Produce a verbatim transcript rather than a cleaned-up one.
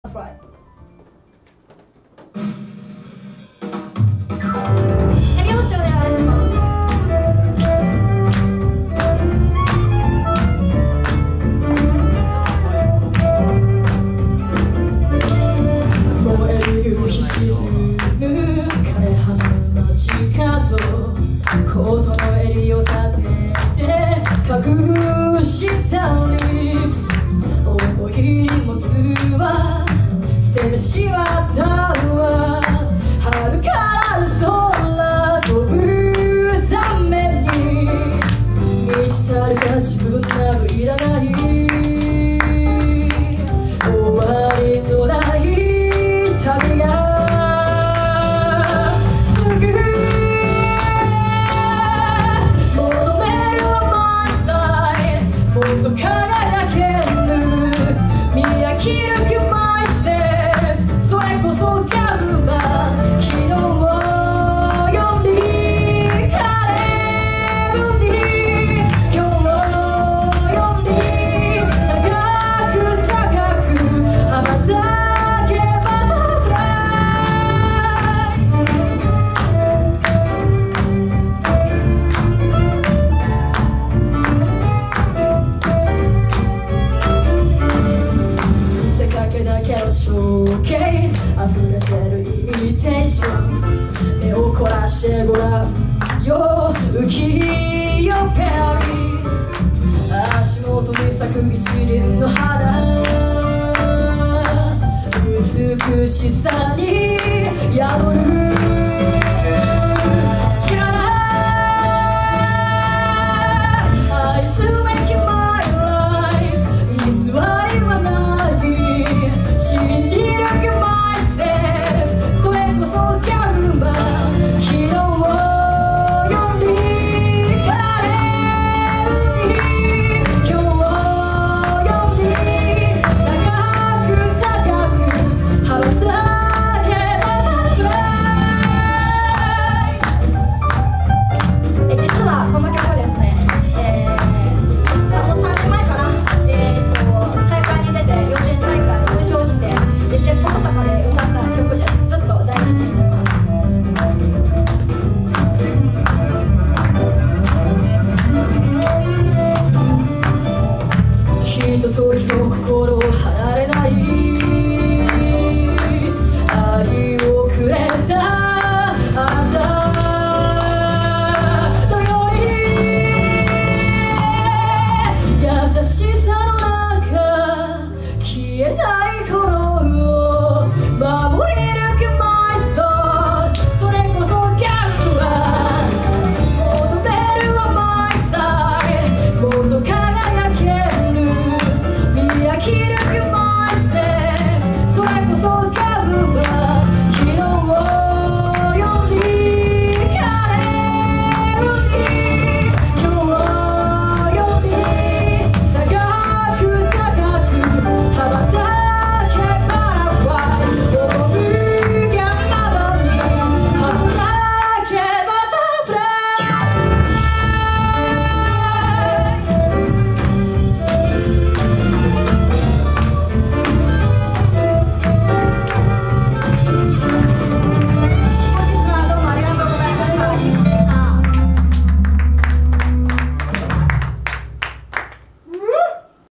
Butterfly。手拍子お願いします。燃える夕日沈む枯れ葉の街角、コートの襟を立てて隠したリップス、思い荷物は捨ててしまったわ。春から空飛ぶために満ち足りた自分などいらない。終わりのない旅が輝ける見飽きる気マイセーフ、それこそガブマ昨日より枯れるに今日より高く高く羽ばたけバタフラ象形溢れてるイミテーション、目を凝らしてごらんよ浮世ペリー、足元に咲く一輪の花、美しさに宿る